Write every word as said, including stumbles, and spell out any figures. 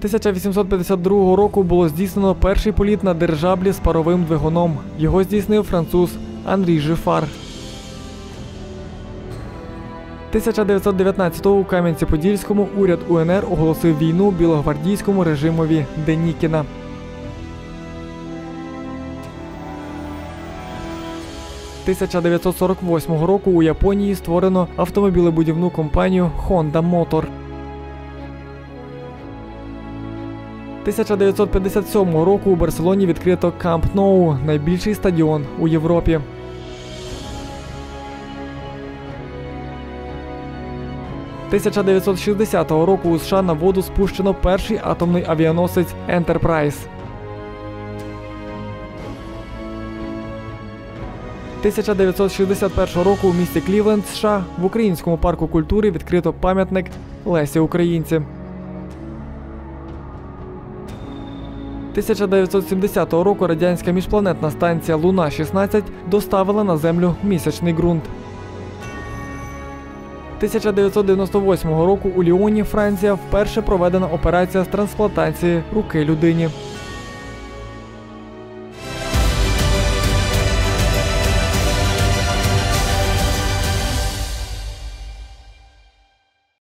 тисяча вісімсот п'ятдесят другого року було здійснено перший політ на дирижаблі з паровим двигуном. Його здійснив француз Анрі Жифар. тисяча дев'ятсот дев'ятнадцятого у Кам'янці-Подільському уряд УНР оголосив війну білогвардійському режимові Денікіна. тисяча дев'ятсот сорок восьмого року у Японії створено автомобілебудівну компанію Honda Motor. тисяча дев'ятсот п'ятдесят сьомого року у Барселоні відкрито Камп Ноу – найбільший стадіон у Європі. тисяча дев'ятсот шістдесятого року у США на воду спущено перший атомний авіаносець «Ентерпрайз». тисяча дев'ятсот шістдесят першого року у місті Клівленд, США, в Українському парку культури відкрито пам'ятник Лесі Українці. тисяча дев'ятсот сімдесятого року радянська міжпланетна станція Луна шістнадцять доставила на Землю місячний ґрунт. тисяча дев'ятсот дев'яносто восьмого року у Ліоні, Франція, вперше проведена операція з трансплантації руки людині.